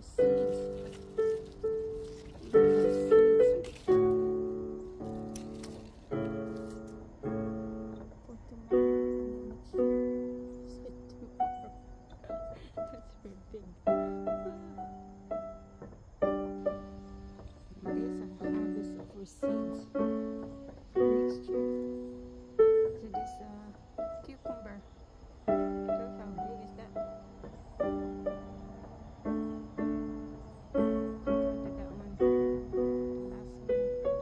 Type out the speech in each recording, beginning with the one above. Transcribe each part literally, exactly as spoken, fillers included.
rose seeds. Seeds next year. So this uh, cucumber. Look how big is that? Look at that one. Last one.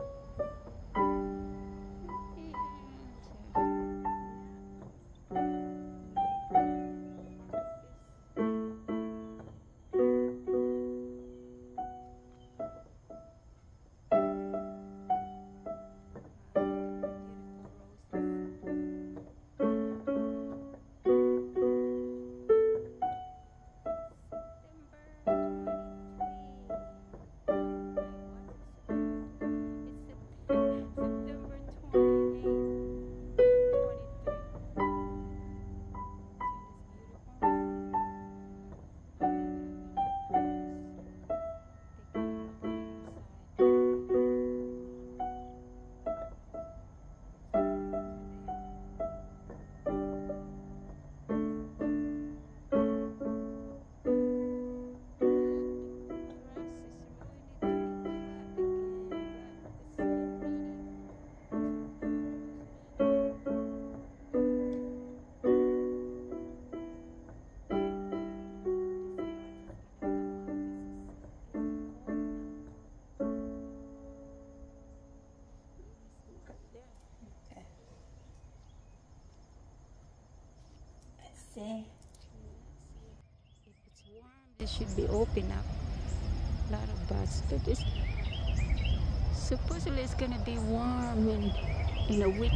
See, if it's warm, it should be open up. A lot of buds. But it's supposedly it's gonna be warm in in a week.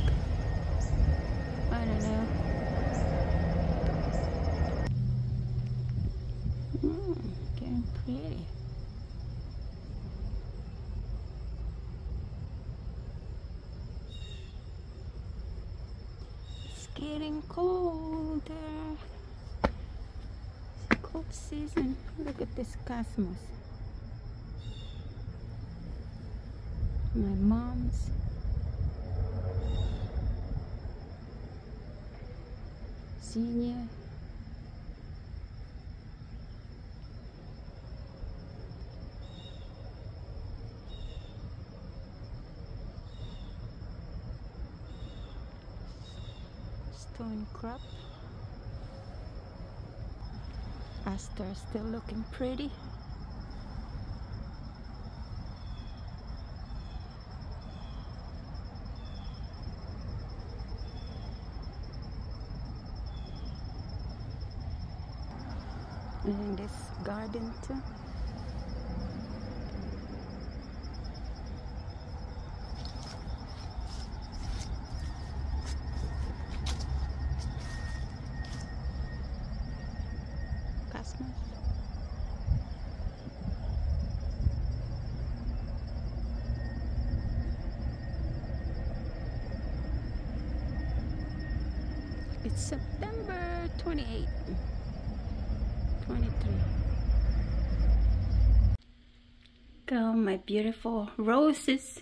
I don't know. Mm, getting pretty. It's getting colder. It's cold season. Look at this cosmos. My mom's. Senior. Stone crop. Aster still looking pretty. And in this garden too. Cosmos. It's September twenty-eighth. twenty-three. Go, my beautiful roses.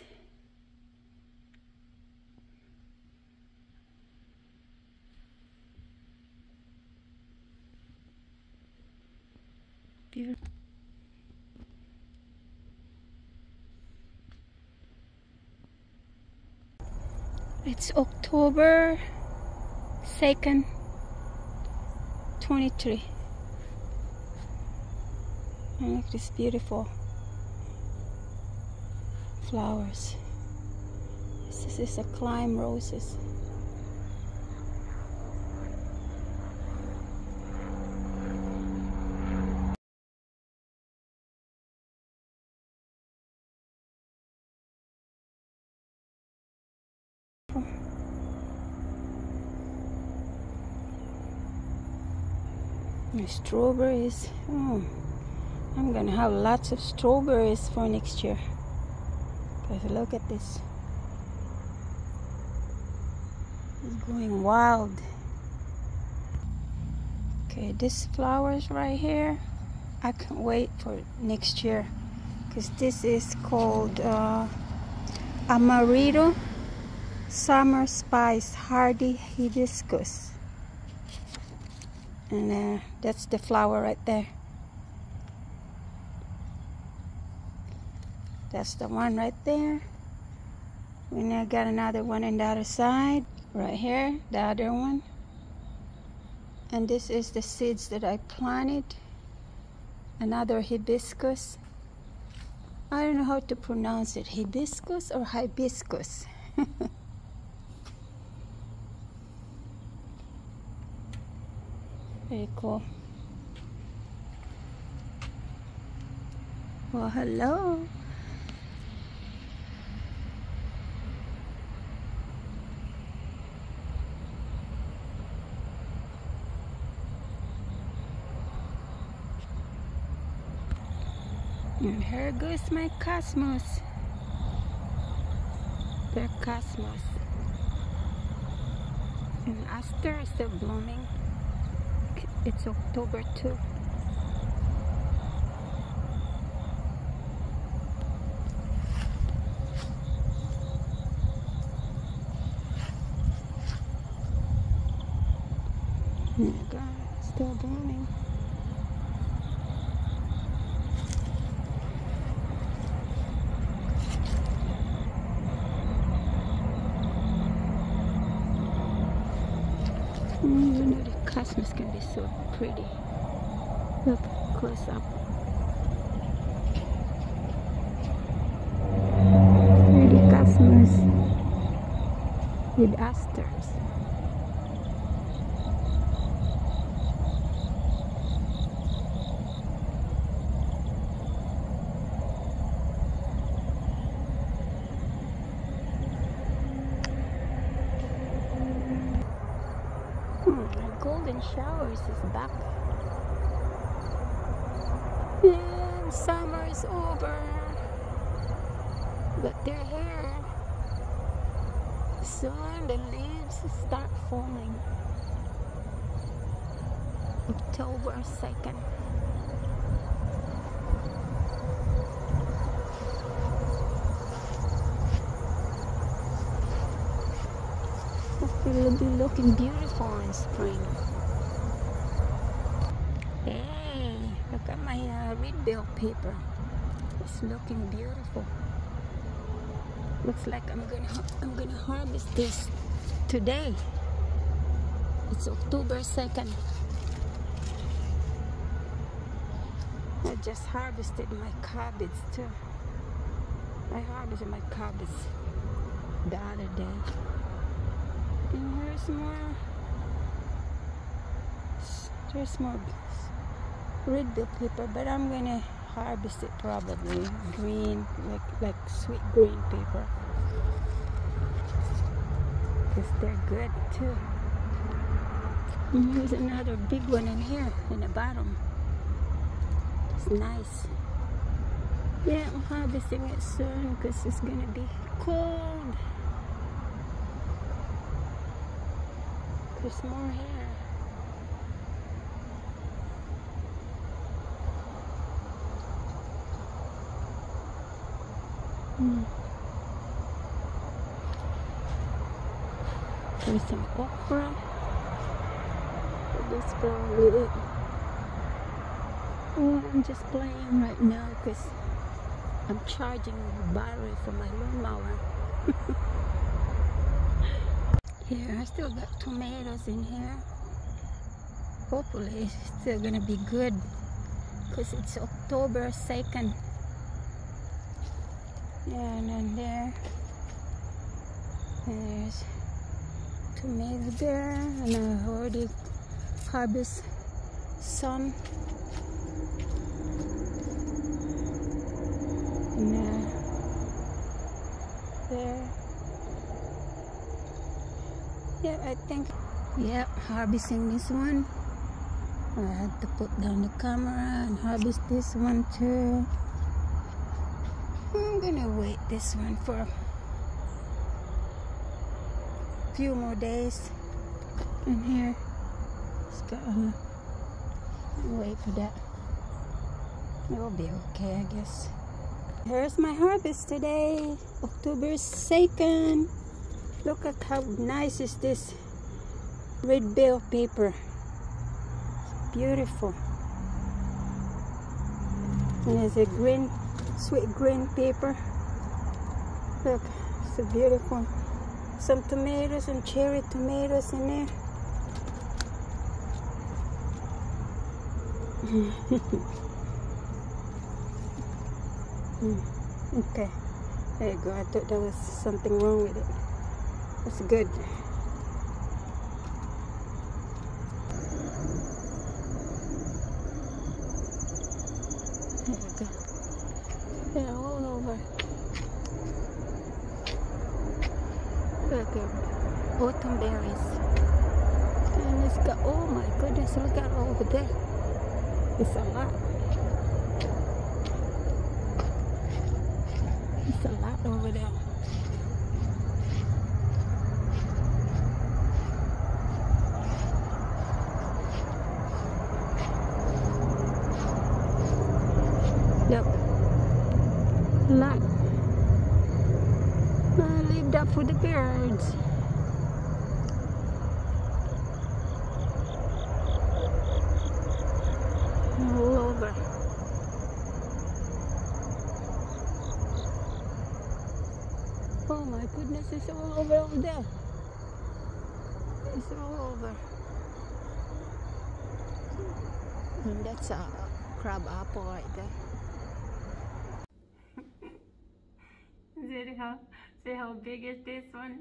Beautiful. It's October second, twenty-three. And look at these beautiful flowers. This is a climb roses. The strawberries. Oh. I'm gonna have lots of strawberries for next year. Because look at this. It's going wild. Okay, this flowers right here. I can't wait for next year, because this is called uh, Amarillo Summer Spice Hardy Hibiscus. And uh, that's the flower right there. That's the one right there. And I got another one on the other side. Right here, the other one. And this is the seeds that I planted. Another hibiscus. I don't know how to pronounce it. Hibiscus or hibiscus? Very cool. Well, hello. And here goes my cosmos. Their cosmos. And aster is still blooming. It's October too. Oh my God, it's still blooming. Mm, you know, the cosmos can be so pretty. Look close up. Pretty cosmos with asters. Golden showers is back. And summer is over. But they're here. Soon the leaves start falling. October second. It will be looking beautiful in spring. Hey, look at my uh, red bill paper. It's looking beautiful. Looks like I'm gonna I'm gonna harvest this today. It's October second. I just harvested my cabbage too. I harvested my cabbage the other day. And here's more, there's more red bill paper, but I'm gonna harvest it probably green, like like sweet green paper, because they're good too. And here's another big one in here in the bottom. It's nice. Yeah, I'm harvesting it soon because it's gonna be cold. There's more here. Hmm. There's some okra. That's probably it. Oh, I'm just playing right now because I'm charging the battery for my lawnmower. Here, I still got tomatoes in here. Hopefully it's still gonna be good because it's October second. Yeah, and then there, there's tomato there, and I already harvest some. And uh, there. Yeah, I think, yeah, harvesting this one. I had to put down the camera and harvest this one too. I'm gonna wait this one for a few more days. And here, it's got, uh, wait for that. It'll be okay, I guess. Here's my harvest today, October second. Look at how nice is this red bell pepper. It's beautiful. And there's a green, sweet green pepper. Look, so beautiful. Some tomatoes and cherry tomatoes in there. Okay, there you go. I thought there was something wrong with it. That's good. There you go. They're all over. Look at autumn berries. And it's got, oh my goodness, look at over there. It's a lot. It's a lot over there. Look. A lot. I leave that for the birds. All over. Oh my goodness, it's all over over there. It's all over. And that's a crab apple right there. See how, see how big is this one?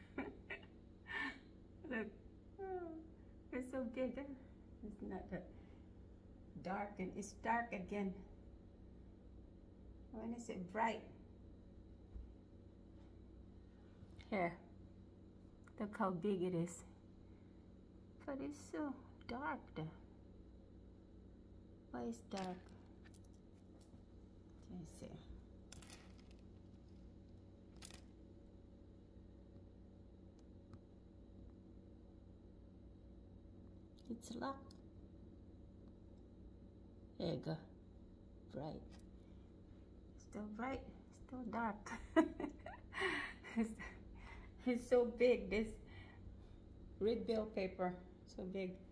Look, oh, it's so big. It's not that dark, and it's dark again. When is it bright? Here, look how big it is. But it's so dark there. Why is dark? Let me see. It's locked. There you go. Bright. Still bright, still dark. it's, it's so big, this red bell pepper. So big.